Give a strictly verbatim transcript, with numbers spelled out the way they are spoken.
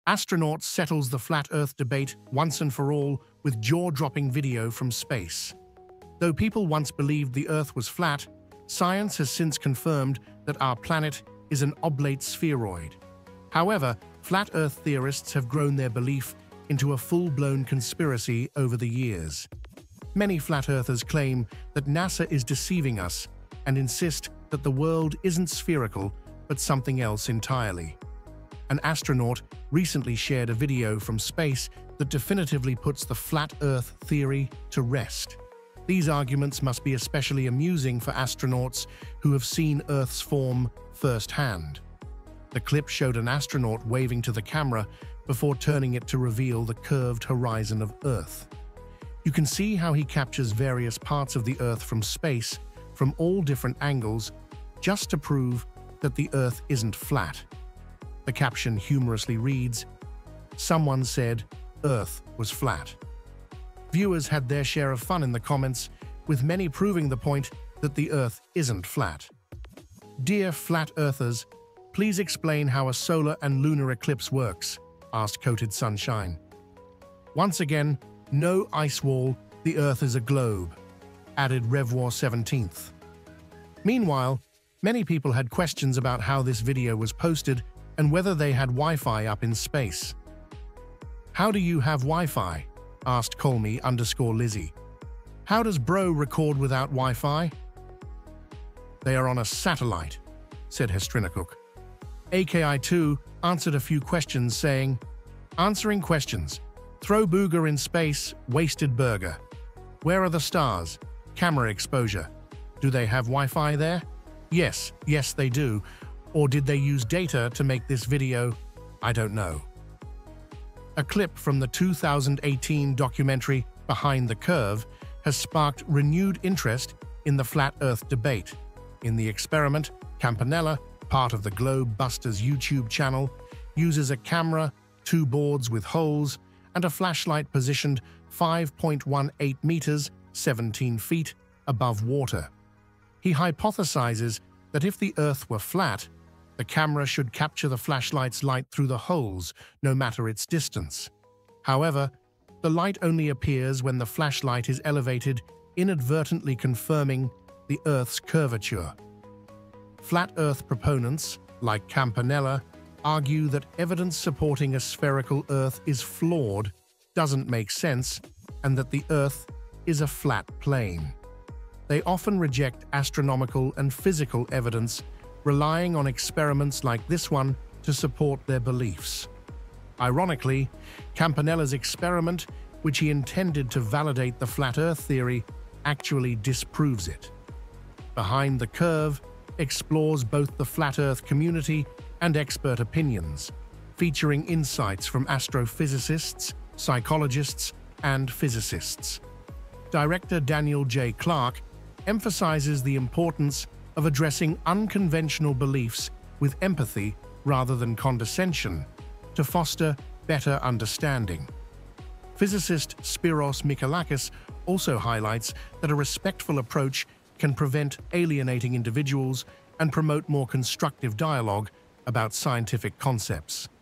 Astronaut settles the flat Earth debate once and for all with jaw-dropping video from space. Though people once believed the Earth was flat, science has since confirmed that our planet is an oblate spheroid. However, flat Earth theorists have grown their belief into a full-blown conspiracy over the years. Many flat earthers claim that NASA is deceiving us and insist that the world isn't spherical but something else entirely. An astronaut recently shared a video from space that definitively puts the flat Earth theory to rest. These arguments must be especially amusing for astronauts who have seen Earth's form firsthand. The clip showed an astronaut waving to the camera before turning it to reveal the curved horizon of Earth. You can see how he captures various parts of the Earth from space from all different angles just to prove that the Earth isn't flat. The caption humorously reads, "Someone said Earth was flat." Viewers had their share of fun in the comments, with many proving the point that the Earth isn't flat. "Dear flat earthers, please explain how a solar and lunar eclipse works," asked Coated Sunshine. "Once again, no ice wall, the Earth is a globe," added Revoir seventeenth. Meanwhile, many people had questions about how this video was posted and whether they had Wi-Fi up in space. "How do you have Wi-Fi?" asked Colmy underscore Lizzie. "How does bro record without Wi-Fi?" "They are on a satellite," said Hestrinacook. A K I two answered a few questions saying, "Answering questions. Throw booger in space, wasted burger. Where are the stars? Camera exposure. Do they have Wi-Fi there? Yes, yes they do. Or did they use data to make this video? I don't know." A clip from the two thousand eighteen documentary Behind the Curve has sparked renewed interest in the flat Earth debate. In the experiment, Campanella, part of the Globe Busters YouTube channel, uses a camera, two boards with holes, and a flashlight positioned five point one eight meters, seventeen feet, above water. He hypothesizes that if the Earth were flat, the camera should capture the flashlight's light through the holes, no matter its distance. However, the light only appears when the flashlight is elevated, inadvertently confirming the Earth's curvature. Flat Earth proponents, like Campanella, argue that evidence supporting a spherical Earth is flawed, doesn't make sense, and that the Earth is a flat plane. They often reject astronomical and physical evidence, relying on experiments like this one to support their beliefs. Ironically, Campanella's experiment, which he intended to validate the flat Earth theory, actually disproves it. Behind the Curve explores both the flat Earth community and expert opinions, featuring insights from astrophysicists, psychologists, and physicists. Director Daniel J. Clark emphasizes the importance of addressing unconventional beliefs with empathy rather than condescension to foster better understanding. Physicist Spiros Michalakis also highlights that a respectful approach can prevent alienating individuals and promote more constructive dialogue about scientific concepts.